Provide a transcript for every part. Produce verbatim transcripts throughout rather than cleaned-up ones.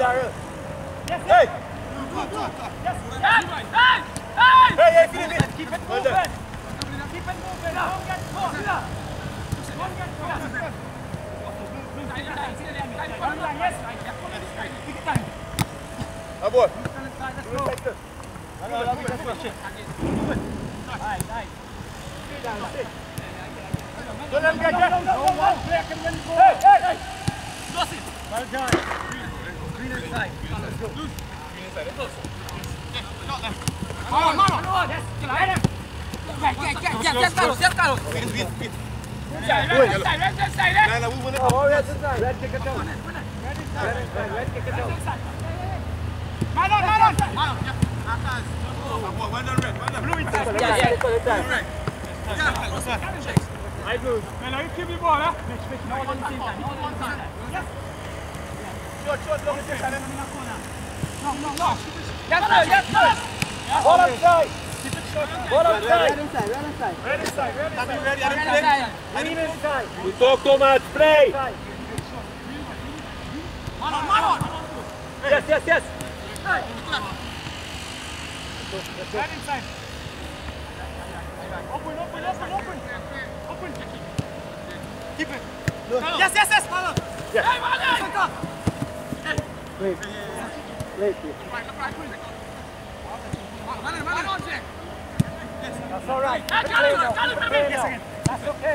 Daryl. Yes, Hey! Yes! Hey! Hey! Hey! Hey, hey, Philip! Keep it Well moving! done. Keep it moving! Don't get caught! Don't get caught! Ah, boy. Let's go! No, no, no, let's go. Nice, nice. Stay down, stay. Don't let him get No, no, no, no, no. Player can win the ball. Hey, hey, hey! Lost it! Well done. Green inside. Let's go. Green inside. Let's go. Come on, come on. Yes, get him. Get, get, get, get, get, Carlos, get, Carlos. Win, win, win. Inside, red inside, red inside, red. No, no, we win it. Oh, red inside. Red kick it down. Red inside. Red inside. Red kick it down. Man on, man on. Man on, yeah. Ah, boy, well done, red. Well done. Blue inside. Yeah, yeah. Blue inside. Red. Yeah, what's that? I blue. Man, you keep the ball, huh? Mitch, Mitch, no one same time. All one time. Yes. Short, short, long inside. No, no, no. Yes, sir, yes, sir. Ball outside. Keep it short. Ball outside. Red inside. Red inside. Red inside, red inside. Ready, I Red didn't inside. play. Green inside. We talk too much. Play. Man on, man on. Yes, yes, yes. Red inside. Open, open, open, open. Open. Keep it. Yes, yes, yes, Marlon. Yes. Hey, Marlon. Wait. Wait, please. Marlon, Marlon. That's all right. Hey, Callum, Callum, come in. Yes, again. That's okay.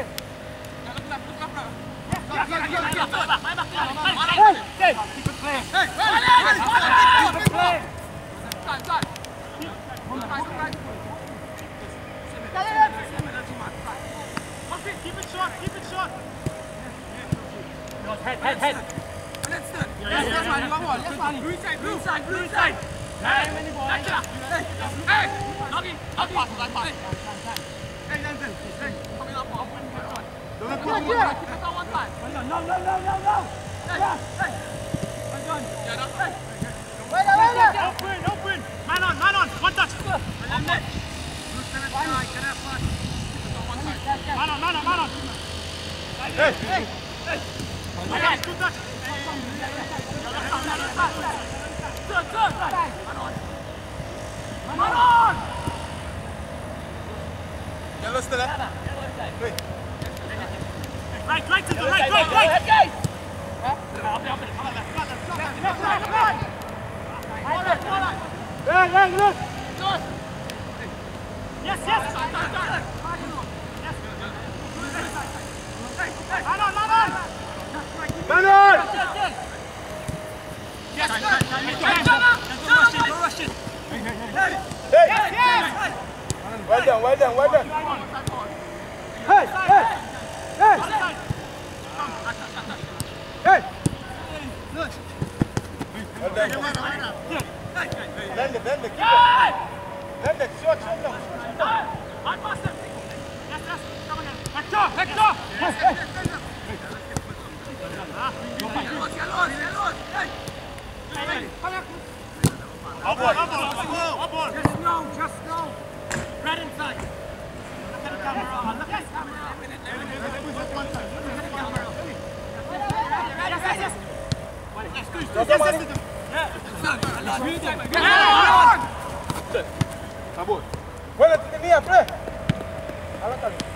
Hey, keep it clear. Hey, Marlon, keep it clear. Time, time. Keep it short, keep it short. Head, head, head. Let's do it. Yes, yes, man, you want one. Yes, man. Blue side, blue side, blue side. Hey, hey, hey. Doggy, doggy. Pass, pass, pass. Hey, Denzel. Hey, coming up, up, win, get one. Don't let go. Keep it on one time. No, no, no, no, no. Hey, hey. Well done. Yeah, that's right. Wait, wait, wait. Open, open. Man on, man on. One touch. Well done, Mitch. Man on, man on, man on. Hey, hey, hey. Okay, good touch. Good, good. Man on. Man on. Yellow still there. Wait. Right, right to the right, right, right. Up there, up there. Left, left, right. Hey, hey, look. Yes, yes. Man on, man on. Man on! Yes, no rushing. Hey! Yes, yes. Well done, well done, well done. Hey, hey, hey. Hey. Well done. Bend it, bend it, keep it. Bend it, short, short, short. I passed him. Yes, yes. Come again. Hector, Hector. Hey, hey. Up on, up on, up on. Just no, just no. Red inside. Look at the camera. Look at the camera. Yes, yes, yes. Yes, yes, yes. Yeah. Tá bom. Olha, tem minha, play. Olha, tá ali.